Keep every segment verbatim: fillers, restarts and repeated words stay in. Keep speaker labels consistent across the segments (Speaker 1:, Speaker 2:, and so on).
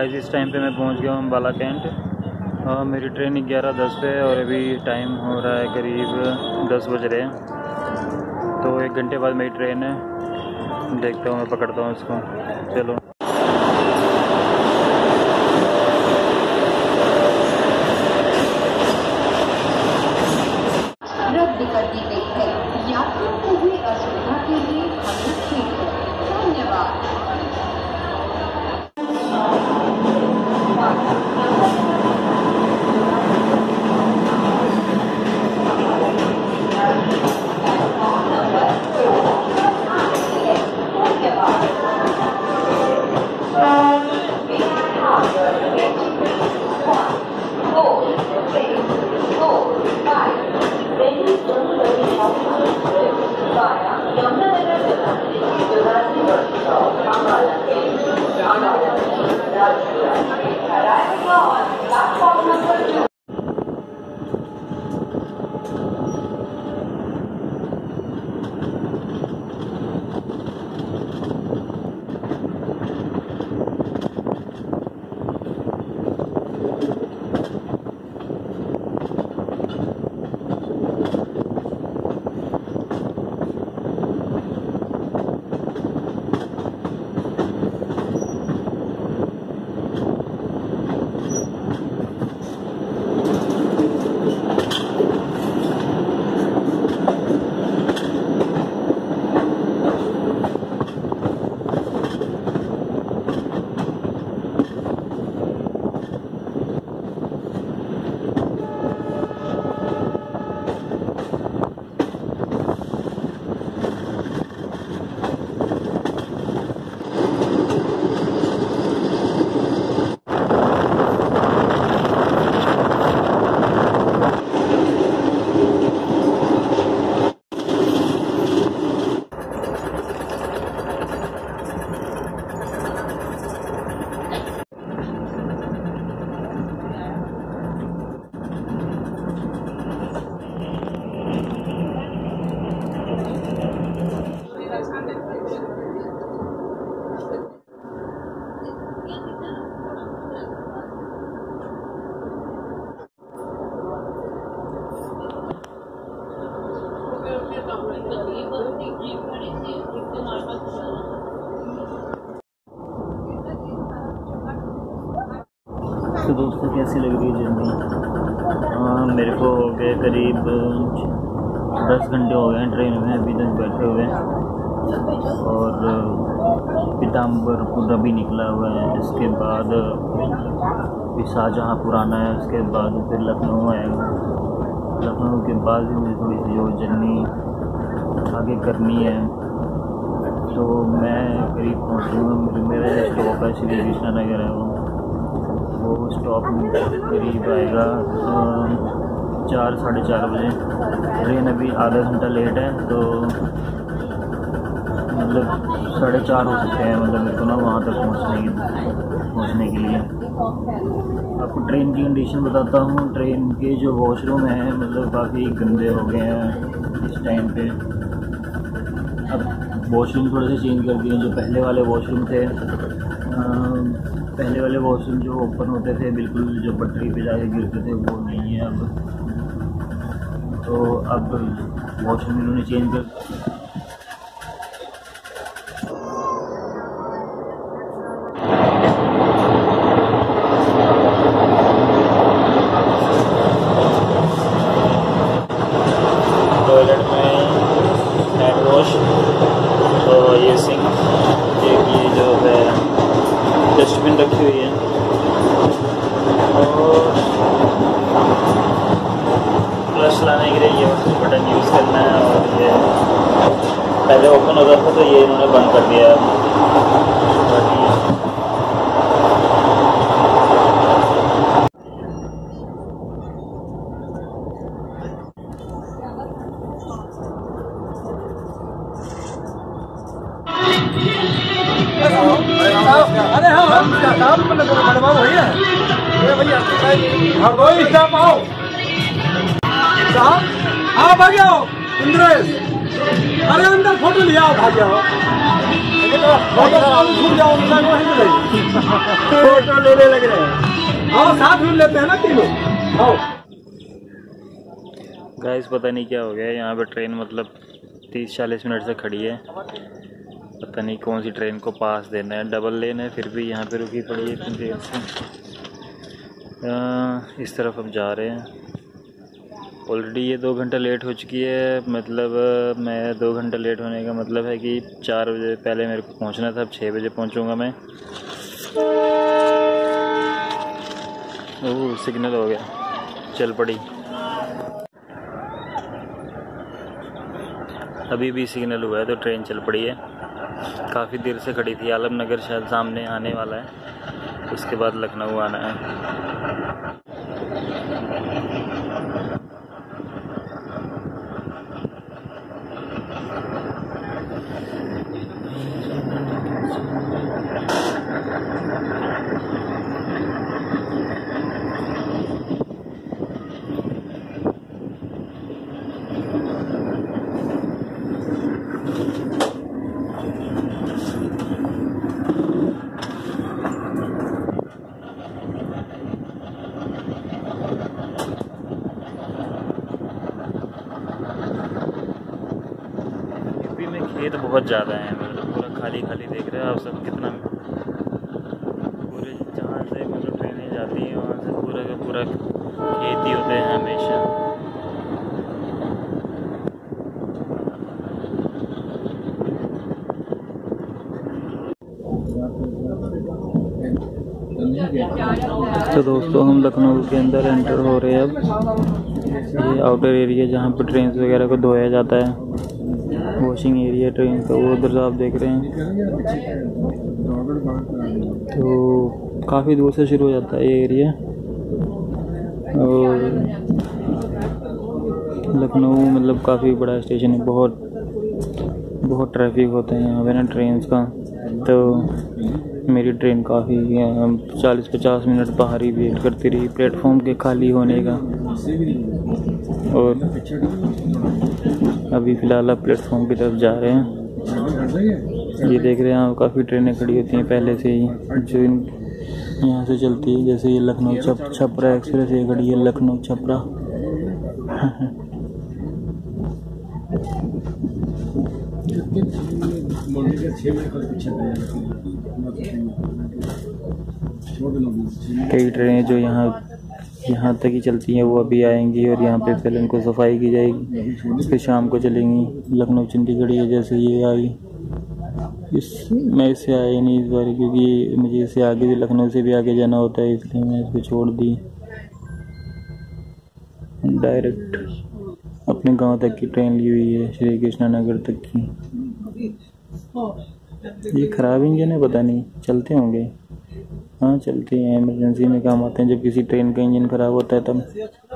Speaker 1: Guys इस time पे मैं पहुंच गया हूँ अम्बाला कैंट। आ, मेरी ट्रेन ग्यारह दस पे है और अभी टाइम हो रहा है करीब दस बज रहे हैं। तो एक घंटे बाद मेरी ट्रेन है, देखता हूँ मैं पकड़ता हूँ उसको। चलो
Speaker 2: रद्द कर दी गई है। यात्रियों को हुई असुविधा के लिए हमें खेद है। धन्यवाद।
Speaker 1: तो दोस्तों कैसी लग रही है जर्नी? मेरे को हो गए करीब दस घंटे हो गए हैं ट्रेन में अभी तक बैठे हुए, और पीताम्बरपुर अभी निकला हुआ है। इसके बाद शाहजहाँपुर आना है, उसके बाद फिर लखनऊ आएगा। लखनऊ के बाद भी मुझे थोड़ी सी जो जर्नी आगे करनी है, तो मैं करीब पहुँचूँगा। मेरा जो स्टॉप है श्री कृष्णा नगर है, वो वो स्टॉप करीब आएगा चार साढ़े चार बजे। ट्रेन अभी आधा घंटा लेट है, तो मतलब साढ़े चार हो सकते हैं मतलब मेरे को ना वहाँ तक पहुँचने की पहुँचने के लिए। आपको ट्रेन की कंडीशन बताता हूँ। ट्रेन के जो वॉशरूम हैं मतलब काफ़ी गंदे हो गए हैं इस टाइम पे। अब वॉशरूम थोड़े से चेंज कर दिए। जो पहले वाले वॉशरूम थे, आ, पहले वाले वॉशरूम जो ओपन होते थे बिल्कुल, जो पटरी पे जाके गिरते थे, वो नहीं है अब। तो अब वॉशरूम इन्होंने चेंज कर टॉयलेट में हैंड वॉश, तो ये सिंक, ये जो है डस्टबिन रखी हुई है, और फ्लश लाने के लिए ये बटन यूज़ करना है। और ये पहले ओपन होता था तो ये इन्होंने बंद कर दिया। बाकी
Speaker 3: अरे हाँ हम काम बनवा वही है भैया, कोई स्टाफ आओ साहब, आप आ जाओ इंद्रेश, अरे अंदर फोटो लिया आओ, भाग जाओ। फोटो लेने लग रहे हैं। आओ साथ में लेते हैं ना तीनों। आओ
Speaker 1: गाइस, पता नहीं क्या हो गया यहाँ पे ट्रेन मतलब तीस चालीस मिनट से खड़ी है। पता नहीं कौन सी ट्रेन को पास देना है, डबल लेन है, फिर भी यहाँ पे रुकी पड़ी है इतनी देर से। आ, इस तरफ हम जा रहे हैं। ऑलरेडी ये दो घंटा लेट हो चुकी है। मतलब मैं दो घंटा लेट होने का मतलब है कि चार बजे पहले मेरे को पहुंचना था, अब छः बजे पहुंचूंगा मैं। ओह, सिग्नल हो गया, चल पड़ी। अभी भी सिग्नल हुआ है तो ट्रेन चल पड़ी है। काफ़ी देर से खड़ी थी। आलमनगर शायद सामने आने वाला है, उसके बाद लखनऊ आना है। खेत बहुत ज़्यादा है, मतलब पूरा खाली खाली देख रहे हो आप सब कितना। पूरे जहाँ से मतलब ट्रेनें जाती हैं वहाँ से पूरा का पूरा खेत ही होते हैं हमेशा। तो दोस्तों, हम लखनऊ के अंदर एंटर हो रहे हैं अब। ये आउटर एरिया जहाँ पर ट्रेन वगैरह को धोया जाता है, वॉशिंग एरिया ट्रेन का, वो उधर आप देख रहे हैं। तो काफ़ी दूर से शुरू हो जाता है ये एरिया। और लखनऊ मतलब काफ़ी बड़ा स्टेशन है, बहुत बहुत ट्रैफिक होता है यहाँ पे ना ट्रेन का। तो मेरी ट्रेन काफ़ी चालीस पचास मिनट बाहर ही वेट करती रही प्लेटफॉर्म के खाली होने का। और अभी फ़िलहाल आप प्लेटफॉर्म की तरफ जा रहे हैं। ये देख रहे हैं आप, काफ़ी ट्रेनें खड़ी होती हैं पहले से ही जो इन यहाँ से चलती है। जैसे ये लखनऊ छप छपरा एक्सप्रेस ये खड़ी है, लखनऊ छपरा। कई ट्रेनें जो यहाँ यहाँ तक ही चलती हैं वो अभी आएंगी और यहाँ पे पहले उनको सफाई की जाएगी, फिर शाम को चलेंगी। लखनऊ चंडीगढ़ ये जैसे ये आई, इस मैं इससे आया ही नहीं इस बार, क्योंकि मुझे इससे आगे भी लखनऊ से भी आगे जाना होता है, इसलिए मैं इसको छोड़ दी। डायरेक्ट अपने गांव तक की ट्रेन ली हुई है, श्री कृष्णा नगर तक की। ये खराब इंजन है, पता नहीं चलते होंगे। हाँ चलते हैं, इमरजेंसी में काम आते हैं जब किसी ट्रेन का इंजन खराब होता है तब।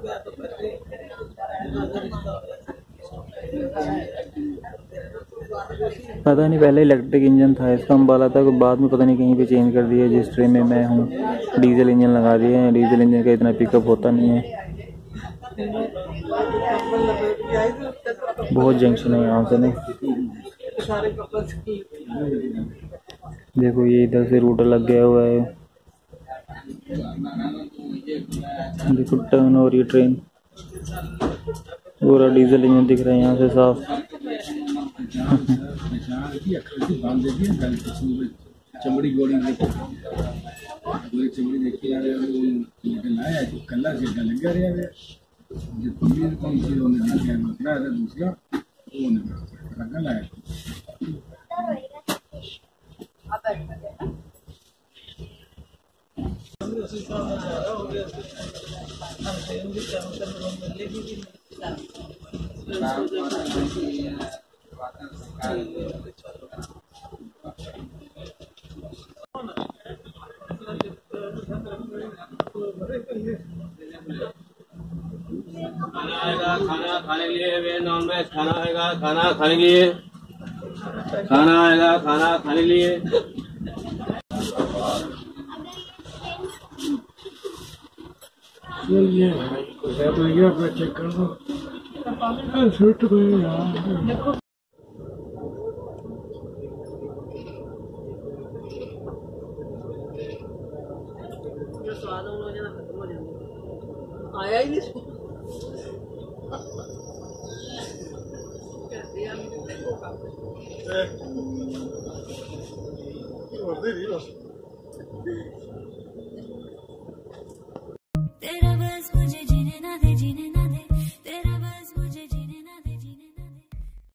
Speaker 1: पता नहीं पहले इलेक्ट्रिक इंजन था इसका, अम्बाला था, बाद में पता नहीं कहीं पे चेंज कर दिया। जिस ट्रेन में मैं हूँ डीजल इंजन लगा दिए हैं। डीजल इंजन का इतना पिकअप होता नहीं है। बहुत जंक्शन है यहाँ से नहीं। देखो ये इधर से रूट लग गया हुआ है। देखो टर्न हो रही है ट्रेन, पूरा डीजल इंजन दिख रहा है यहाँ से साफ।
Speaker 3: चमड़ी गोली चमड़ी देखी लाया कलर से लग गया जो पनीर कौन सी दूसरा वो लाया। खाना आएगा, खाना खाने के लिए नॉन वेज खाना आएगा, खाना खाने के लिए खाना आएगा, खाना खाने के लिए। ये तो ये अपना चेक कर लो।
Speaker 4: आया ही नहीं
Speaker 5: What did he